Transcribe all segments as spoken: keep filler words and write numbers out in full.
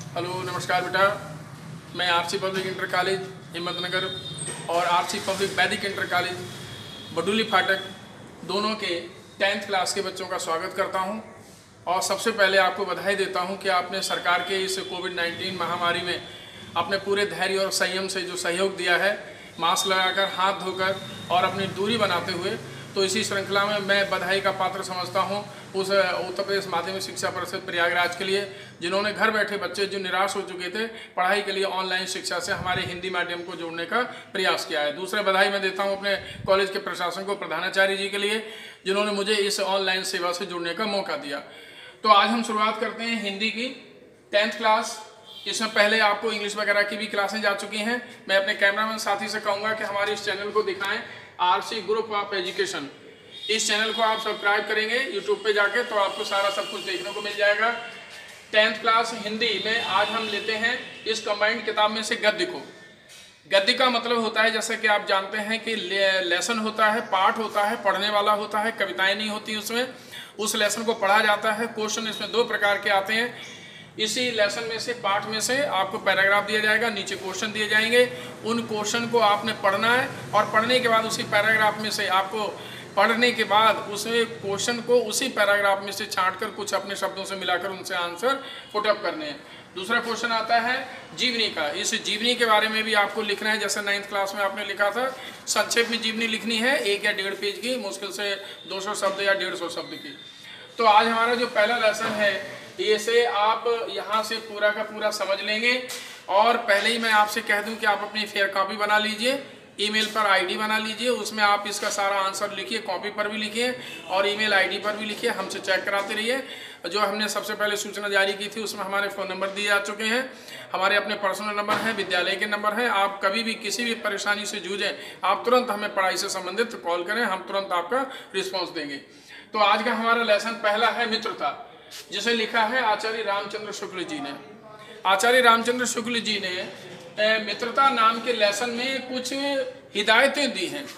Hello, नमस्कार बेटा। मैं RC public inter college Himmatnagar और RC public Vedic inter college Baduli Phatak दोनों के टेंथ क्लास के बच्चों का स्वागत करता हूं। और सबसे पहले आपको बधाई देता हूं कि आपने सरकार के इस कोविड नाइन्टीन महामारी में अपने पूरे धैर्य और संयम से जो सहयोग दिया है, मास्क लगाकर, हाथ धोकर और अपनी दूरी बनाते हुए, तो इसी श्रृंखला में मैं बधाई का पात्र समझता हूं उस उत्तर प्रदेश माध्यमिक शिक्षा परिषद प्रयागराज के लिए, जिन्होंने घर बैठे बच्चे जो निराश हो चुके थे पढ़ाई के लिए ऑनलाइन शिक्षा से हमारे हिंदी माध्यम को जोड़ने का प्रयास किया है। दूसरा बधाई मैं देता हूं अपने कॉलेज के प्रशासन को, प्रधानाचार्य जी के लिए, जिन्होंने मुझे इस ऑनलाइन सेवा से जुड़ने का मौका दिया। तो आज हम शुरुआत करते हैं हिंदी की टेंथ क्लास। इसमें पहले आपको इंग्लिश वगैरह की भी क्लासें जा चुकी हैं। मैं अपने कैमरामैन साथी से कहूँगा कि हमारे इस चैनल को दिखाएं, आरसी ग्रुप ऑफ एजुकेशन। इस चैनल को आप सब्सक्राइब करेंगे यूट्यूब पे जाके तो आपको सारा सब कुछ देखने को मिल जाएगा। टेंथ क्लास हिंदी में आज हम लेते हैं इस कंबाइंड किताब में से गद्य को। गद्य का मतलब होता है, जैसे कि आप जानते हैं कि ले, लेसन होता है, पाठ होता है, पढ़ने वाला होता है, कविताएं नहीं होती उसमें। उस लेसन को पढ़ा जाता है। क्वेश्चन इसमें दो प्रकार के आते हैं। इसी लेसन में से, पाठ में से आपको पैराग्राफ दिया जाएगा, नीचे क्वेश्चन दिए जाएंगे। उन क्वेश्चन को आपने पढ़ना है और पढ़ने के बाद उसी पैराग्राफ में से आपको पढ़ने के बाद उसमें क्वेश्चन को उसी पैराग्राफ में से छांट कर कुछ अपने शब्दों से मिलाकर उनसे आंसर पुटअप करने हैं। दूसरा क्वेश्चन आता है जीवनी का। इस जीवनी के बारे में भी आपको लिखना है, जैसे नाइन्थ क्लास में आपने लिखा था। संक्षेप में जीवनी लिखनी है, एक या डेढ़ पेज की, मुश्किल से दो सौ शब्द या डेढ़ सौ शब्द की। तो आज हमारा जो पहला लेसन है, ये से आप यहाँ से पूरा का पूरा समझ लेंगे। और पहले ही मैं आपसे कह दूं कि आप अपनी फेयर कॉपी बना लीजिए, ईमेल पर आईडी बना लीजिए, उसमें आप इसका सारा आंसर लिखिए, कॉपी पर भी लिखिए और ईमेल आईडी पर भी लिखिए, हमसे चेक कराते रहिए। जो हमने सबसे पहले सूचना जारी की थी उसमें हमारे फ़ोन नंबर दिए जा चुके हैं, हमारे अपने पर्सनल नंबर हैं, विद्यालय के नंबर हैं। आप कभी भी किसी भी परेशानी से जूझें, आप तुरंत हमें पढ़ाई से संबंधित कॉल करें, हम तुरंत आपका रिस्पॉन्स देंगे। तो आज का हमारा लेसन पहला है मित्रता, जिसे लिखा है आचार्य रामचंद्र शुक्ल जी ने। आचार्य रामचंद्र शुक्ल जी ने मित्रता नाम के लेसन में कुछ हिदायतें दी हैं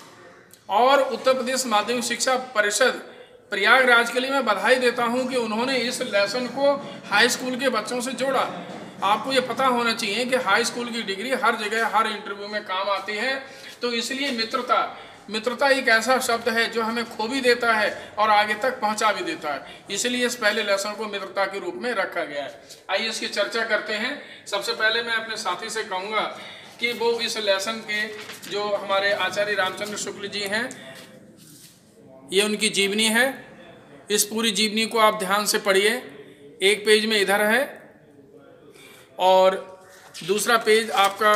और उत्तर प्रदेश माध्यमिक शिक्षा परिषद प्रयागराज के लिए मैं बधाई देता हूं कि उन्होंने इस लेसन को हाई स्कूल के बच्चों से जोड़ा। आपको ये पता होना चाहिए कि हाई स्कूल की डिग्री हर जगह हर इंटरव्यू में काम आती है। तो इसलिए मित्रता मित्रता एक ऐसा शब्द है जो हमें खो भी देता है और आगे तक पहुंचा भी देता है, इसलिए इस पहले लेसन को मित्रता के रूप में रखा गया है। आइए इसकी चर्चा करते हैं। सबसे पहले मैं अपने साथी से कहूँगा कि वो इस लेसन के जो हमारे आचार्य रामचंद्र शुक्ल जी हैं, ये उनकी जीवनी है। इस पूरी जीवनी को आप ध्यान से पढ़िए। एक पेज में इधर है और दूसरा पेज आपका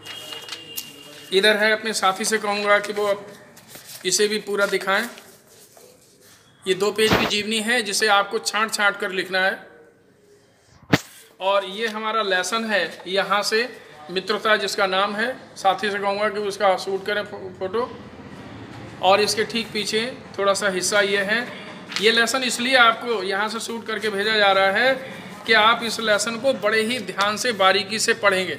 इधर है। अपने साथी से कहूँगा कि वो इसे भी पूरा दिखाएं। ये दो पेज की जीवनी है जिसे आपको छांट छांट कर लिखना है। और ये हमारा लेसन है, यहाँ से मित्रता जिसका नाम है। साथी से कहूँगा कि उसका शूट करें फोटो। और इसके ठीक पीछे थोड़ा सा हिस्सा ये है। ये लेसन इसलिए आपको यहाँ से शूट करके भेजा जा रहा है कि आप इस लेसन को बड़े ही ध्यान से बारीकी से पढ़ेंगे।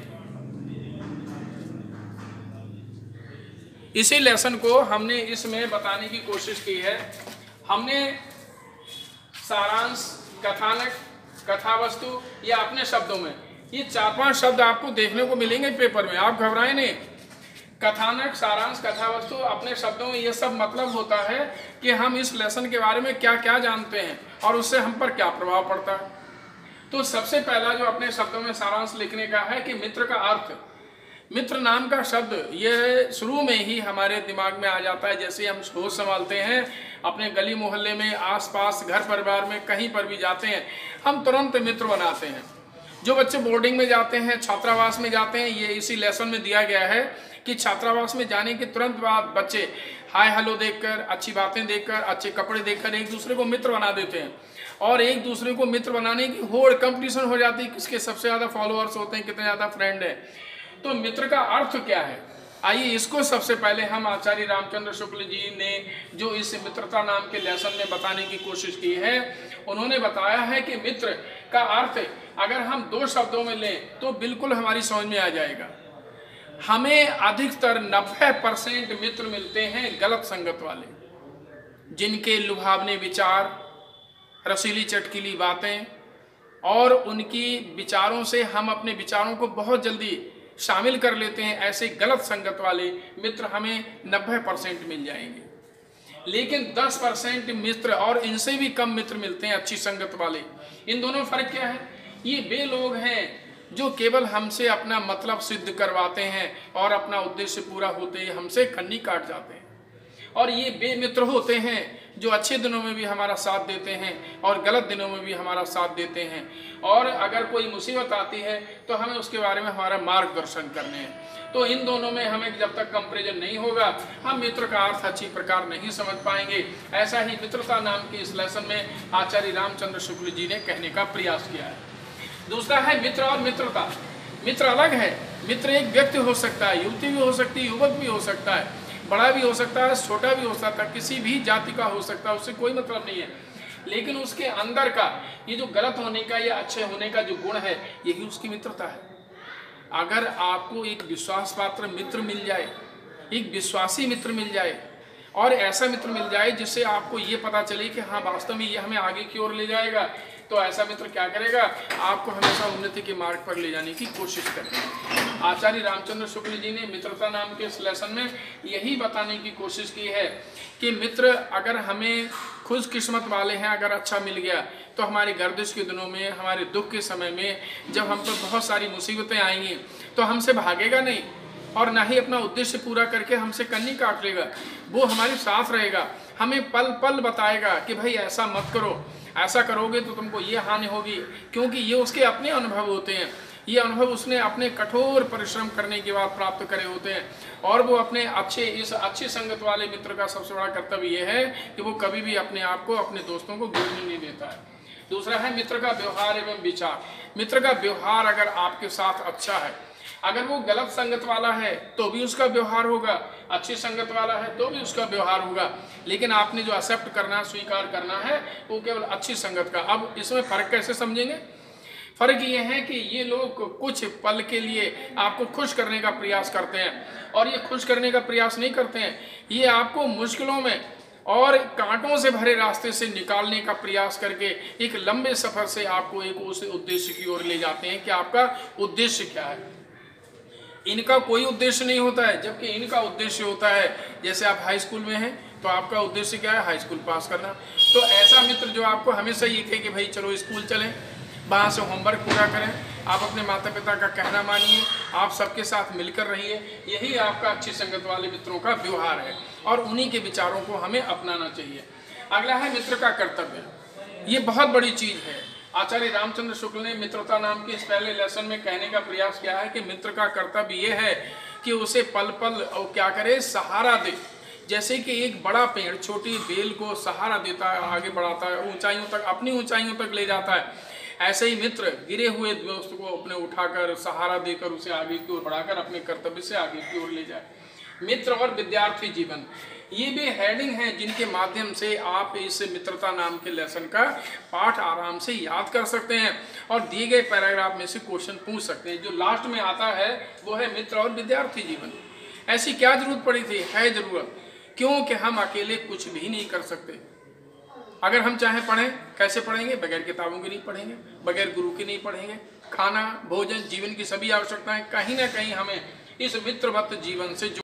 इसी लेसन को हमने इसमें बताने की कोशिश की है। हमने सारांश, कथानक, कथावस्तु या अपने शब्दों में ये चार पांच शब्द आपको देखने को मिलेंगे पेपर में, आप घबराएं नहीं। कथानक, सारांश, कथावस्तु, अपने शब्दों में ये सब मतलब होता है कि हम इस लेसन के बारे में क्या क्या जानते हैं और उससे हम पर क्या प्रभाव पड़ता है। तो सबसे पहला जो अपने शब्दों में सारांश लिखने का है कि मित्र का अर्थ। मित्र नाम का शब्द ये शुरू में ही हमारे दिमाग में आ जाता है। जैसे हम होश संभालते हैं, अपने गली मोहल्ले में, आसपास, घर परिवार में कहीं पर भी जाते हैं, हम तुरंत मित्र बनाते हैं। जो बच्चे बोर्डिंग में जाते हैं, छात्रावास में जाते हैं, ये इसी लेसन में दिया गया है कि छात्रावास में जाने के तुरंत बाद बच्चे हाय हेलो देखकर, अच्छी बातें देखकर, अच्छे कपड़े देखकर एक दूसरे को मित्र बना देते हैं। और एक दूसरे को मित्र बनाने की होड़, कंपटीशन हो जाती है, किसके सबसे ज़्यादा फॉलोअर्स होते हैं, कितने ज़्यादा फ्रेंड हैं। तो मित्र का अर्थ क्या है, आइए इसको सबसे पहले हम आचार्य रामचंद्र शुक्ल जी ने जो इस मित्रता नाम के लेसन में बताने की कोशिश की है, उन्होंने बताया है कि मित्र का अर्थ अगर हम दो शब्दों में लें तो बिल्कुल हमारी समझ में आ जाएगा। हमें अधिकतर नब्बे परसेंट मित्र मिलते हैं गलत संगत वाले, जिनके लुभावने विचार, रसीली चटकीली बातें, और उनकी विचारों से हम अपने विचारों को बहुत जल्दी शामिल कर लेते हैं। ऐसे गलत संगत वाले मित्र हमें नब्बे परसेंट मिल जाएंगे, लेकिन दस परसेंट मित्र और इनसे भी कम मित्र मिलते हैं अच्छी संगत वाले। इन दोनों में फर्क क्या है? ये वे लोग हैं जो केवल हमसे अपना मतलब सिद्ध करवाते हैं और अपना उद्देश्य पूरा होते ही हमसे कन्नी काट जाते हैं। और ये वे मित्र होते हैं जो अच्छे दिनों में भी हमारा साथ देते हैं और गलत दिनों में भी हमारा साथ देते हैं, और अगर कोई मुसीबत आती है तो हमें उसके बारे में हमारा मार्गदर्शन करने हैं। तो इन दोनों में हमें जब तक कंपैरिजन नहीं होगा हम मित्र का अर्थ अच्छी प्रकार नहीं समझ पाएंगे। ऐसा ही मित्रता नाम के इस लेसन में आचार्य रामचंद्र शुक्ल जी ने कहने का प्रयास किया है। दूसरा है मित्र और मित्रता। मित्र अलग है। मित्र एक व्यक्ति हो सकता है, युवती भी हो सकती है, युवक भी हो सकता है, बड़ा भी हो सकता है, छोटा भी हो सकता है, किसी भी जाति का हो सकता है, उससे कोई मतलब नहीं है। लेकिन उसके अंदर का ये जो गलत होने का या अच्छे होने का जो गुण है, यही उसकी मित्रता है। अगर आपको एक विश्वास पात्र मित्र मिल जाए, एक विश्वासी मित्र मिल जाए और ऐसा मित्र मिल जाए जिससे आपको ये पता चले कि हाँ वास्तव में ये हमें आगे की ओर ले जाएगा, तो ऐसा मित्र क्या करेगा? आपको हमेशा उन्नति के मार्ग पर ले जाने की कोशिश करेगा। आचार्य रामचंद्र शुक्ल जी ने मित्रता नाम के इस लेसन में यही बताने की कोशिश की है कि मित्र अगर हमें खुशकिस्मत वाले हैं, अगर अच्छा मिल गया तो हमारे गर्दिश के दिनों में, हमारे दुख के समय में, जब हम पर बहुत सारी मुसीबतें आएंगी तो हमसे भागेगा नहीं और ना ही अपना उद्देश्य पूरा करके हमसे कन्नी काट लेगा। वो हमारे साथ रहेगा, हमें पल पल बताएगा कि भाई ऐसा मत करो, ऐसा करोगे तो तुमको ये हानि होगी, क्योंकि ये उसके अपने अनुभव होते हैं। ये अनुभव उसने अपने कठोर परिश्रम करने के बाद प्राप्त करे होते हैं। और वो अपने अच्छे इस अच्छी संगत वाले मित्र का सबसे बड़ा कर्तव्य ये है कि वो कभी भी अपने आप को, अपने दोस्तों को गिरने नहीं देता है। दूसरा है मित्र का व्यवहार एवं विचार। मित्र का व्यवहार अगर आपके साथ अच्छा है, अगर वो गलत संगत वाला है तो भी उसका व्यवहार होगा, अच्छी संगत वाला है तो भी उसका व्यवहार होगा, लेकिन आपने जो एक्सेप्ट करना, स्वीकार करना है वो केवल अच्छी संगत का। अब इसमें फर्क कैसे समझेंगे? फर्क ये है कि ये लोग कुछ पल के लिए आपको खुश करने का प्रयास करते हैं, और ये खुश करने का प्रयास नहीं करते हैं, ये आपको मुश्किलों में और कांटों से भरे रास्ते से निकालने का प्रयास करके एक लंबे सफर से आपको एक उस उद्देश्य की ओर ले जाते हैं कि आपका उद्देश्य क्या है। इनका कोई उद्देश्य नहीं होता है, जबकि इनका उद्देश्य होता है, जैसे आप हाई स्कूल में हैं तो आपका उद्देश्य क्या है? हाई स्कूल पास करना। तो ऐसा मित्र जो आपको हमेशा ये कहे कि भाई चलो स्कूल चलें, वहाँ से होमवर्क पूरा करें, आप अपने माता पिता का कहना मानिए, आप सबके साथ मिलकर रहिए, यही आपका अच्छी संगत वाले मित्रों का व्यवहार है और उन्हीं के विचारों को हमें अपनाना चाहिए। अगला है मित्र का कर्तव्य। ये बहुत बड़ी चीज़ है। आचार्य रामचंद्र शुक्ल ने मित्रता नाम के इस पहले लेसन में कहने का प्रयास किया है कि मित्र का कर्तव्य ये है कि उसे पल पल और क्या करे? सहारा दे। जैसे कि एक बड़ा पेड़ छोटी बेल को सहारा देता है, आगे बढ़ाता है, ऊंचाइयों तक, अपनी ऊंचाइयों तक ले जाता है, ऐसे ही मित्र गिरे हुए दोस्त को अपने उठाकर सहारा देकर उसे आगे की ओर बढ़ाकर अपने कर्तव्य से आगे की ओर ले जाए। मित्र और विद्यार्थी जीवन, ये भी हेडिंग हैं जिनके माध्यम से आप इस मित्रता नाम के लेसन का पाठ आराम से याद कर सकते हैं और दिए गए पैराग्राफ में से क्वेश्चन पूछ सकते हैं। जो लास्ट में आता है वो है मित्र और विद्यार्थी जीवन। ऐसी क्या जरूरत पड़ी थी? है जरूरत, क्योंकि हम अकेले कुछ भी नहीं कर सकते। अगर हम चाहें पढ़ें, कैसे पढ़ेंगे? बगैर किताबों के नहीं पढ़ेंगे, बगैर गुरु के नहीं पढ़ेंगे। खाना, भोजन, जीवन की सभी आवश्यकताएं कहीं ना कहीं हमें इस मित्रवत जीवन से